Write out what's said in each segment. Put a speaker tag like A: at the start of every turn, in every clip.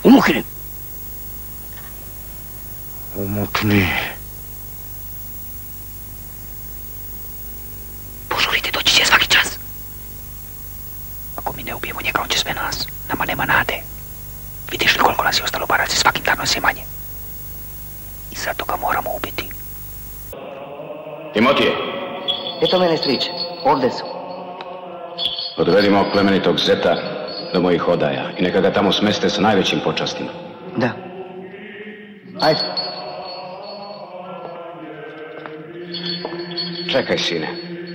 A: Umukni!
B: Umukni.
A: Požurite, doći će svaki čas. Ako mi ne ubijemo njega, on će sve nas. Nama nema nade. Vidiš li koliko nas je ostalo baraci, svakim danom sve manje. I zato ga moramo ubiti.
B: Timotije!
C: Eto mene, striče. Ovdje su.
B: Odvedimo plemenitog Zeta do mojih odaja i neka ga tamo smeste sa najvećim počastima.
C: Da. Ajde.
B: Čekaj, sine.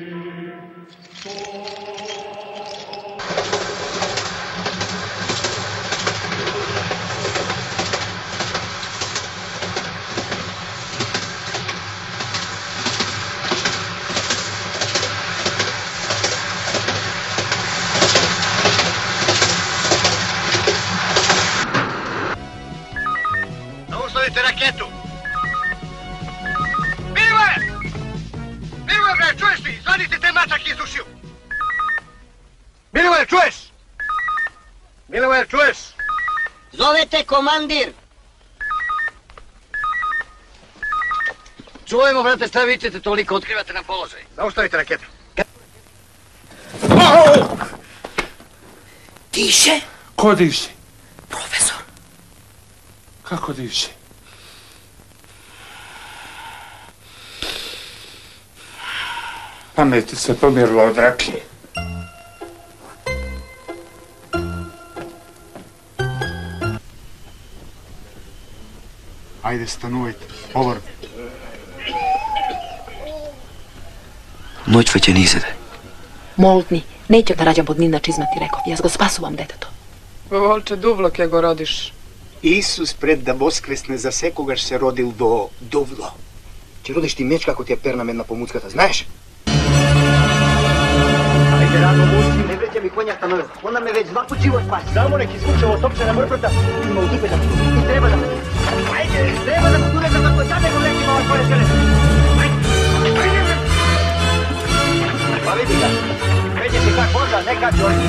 D: Zaustavite raketu! Milivoje! Milivoje, bre, čuješ ti? Zvadite te mačak iz ušiju! Milivoje, čuješ? Milivoje, čuješ?
C: Zovete komandir!
A: Čujemo, brate, šta vičete toliko, otkrivate nam položaj.
D: Zaustavite raketu.
A: Diše?
E: Ko diše?
A: Profesor.
E: Kako diše? Pamet se pomirila od rakije.
D: Ajde, stanujte. Ovor.
A: Noć već je nizede.
F: Moltni, neće da rađam pod nina čizmati, rekao. Ja go spasuvam, deteto.
G: Volče, duvlok je go rodiš.
H: Isus pred da voskresne za sekogaš se rodil do duvlo.
C: Če rodiš ti meč kako ti je perna medna pomuckata, znaš?
H: Ajde, rano, muci, ne vređa mi konja stanove. Ona me već svaku život spasi. Samo nek izvuče ovo topčana mrprta, ima u dupe da. I treba da... Ajde, treba da podune za tako sad nego nećemo ovaj pored žele. Ajde, ajde. Pa vidi ga, kreće se kak voda, ne kak joj.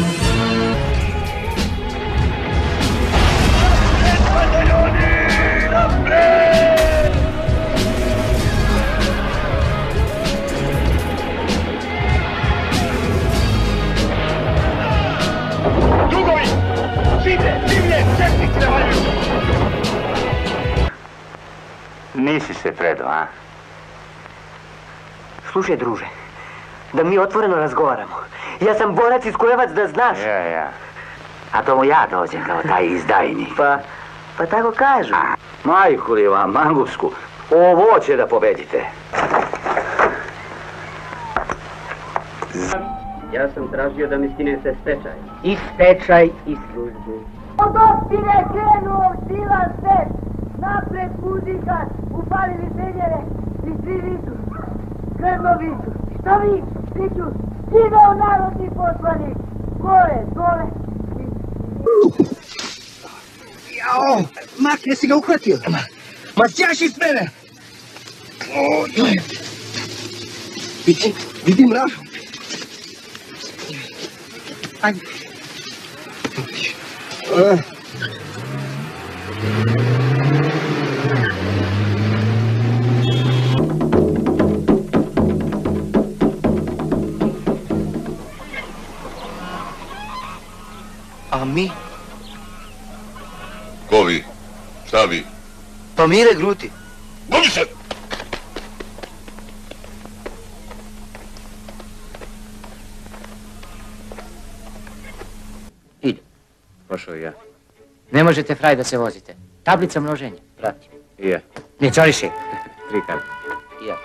D: Drugovi! Žide, divlje, četnici navaljuju!
A: Nisi se predao, a?
C: Slušaj, druže, da mi otvoreno razgovaramo. Ja sam borac iz Kujevac, da znaš.
A: Ja. A to mu ja dođem kao taj izdajnik.
C: Pa tako kažu.
A: Majku li vam, mangusku, ovo će da pobedite.
C: Ja sam tražio da mi skinete stečaj.
A: I stečaj i službu.
I: Od opštine krenuo silan set, napred muzikat, upalili penjere i svi viču. Grdno viču. Šta vi? Viču, živeo narodni poslanik. Gore, dole.
H: Jao, makne si ga uhvatio. Ma ćaš iz mene. Vidim mražu. Ajde.
C: A mi?
J: Ko vi? Šta vi?
C: Pa Mire Gruti.
J: Budi se!
A: Idu. Pošao i ja. Ne možete, fraj, da se vozite. Tablica množenja. Prati.
B: I ja.
A: Ne čoriši.
B: 3 karte.
A: I ja.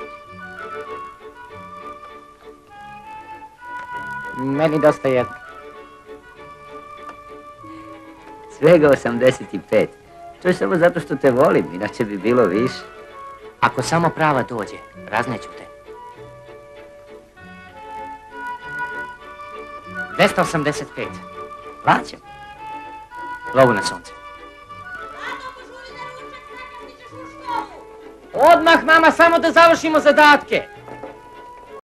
A: Meni dosta jedno. Svega 85. To je samo zato što te volim, inače bi bilo više. Ako samo prava dođe, razneću te. 285. Plaćam. Lovu na sunce. Odmah, mama, samo da završimo zadatke.